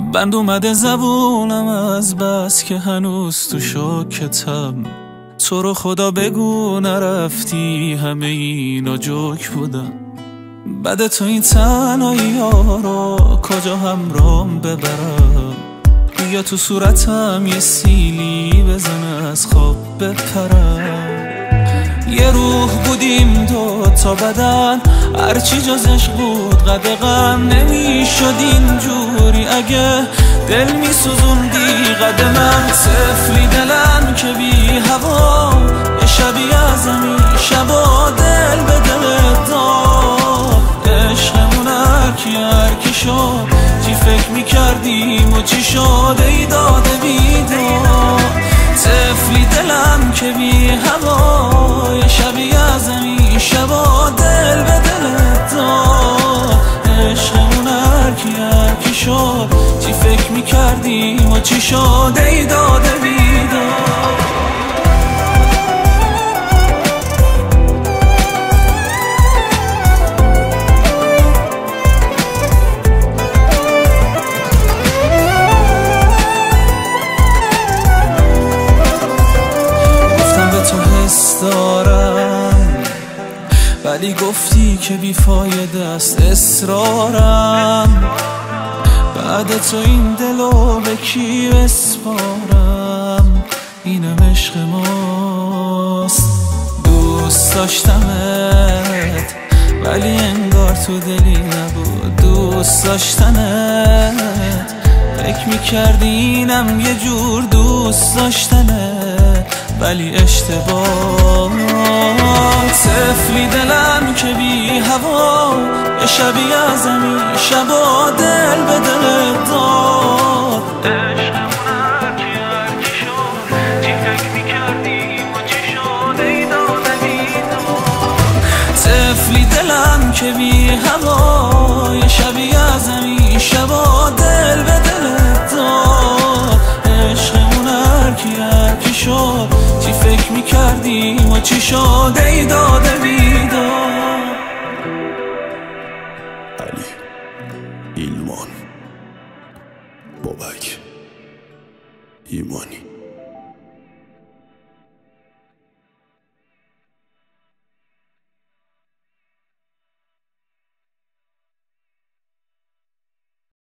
بند اومده زبونم از بس که هنوز تو شوکتم. تو رو خدا بگو نرفتی، همه اینا جوک بودم. بعد تو این تنهایی ها رو کجا همرام ببرم؟ یا تو صورتم یه سیلی بزنه از خواب بپرم. یه روح بودیم دو تا بدن، هرچی جز عشق بود قدغن نمیشد اینجوری اگه دل میسوزوندی قد من. طفلی دلم که بی هوا، یه شبی از زمین شبا دل به دل داد. عشقمون هرکی شد، چی فکر میکردیم و چی شد ای داده بیداد. طفلی دلم که بی هوا، یه شبی از زمین شبا دل به دل داد. عشقمون هرکی شد، چی فکر میکردیم و چی شد ای داده بیداد. دارم ولی گفتی که بیفایده است اصرارم. بعد تو این دلو به کی بسپارم؟ اینم عشق ماست. دوست داشتمت ولی انگار تو دلی نبود دوست داشتنت. فکر میکردی اینم یه جور دوست داشتنه ولی اشتباه. طفلی دلم که بی هوا، یه شبی از زمین شبا دل به دل داد. عشقمون هرکی شد، چی فکر میکردیم و چی شد ای داده بیداد. طفلی دلم که بی هوا، یه شبی از زمین شبا دل به دل داد. عشقمون هرکی شد، چی فکر میکردیم و چی شد ای داده بیداد. علی ایلمان بابک ایمانی.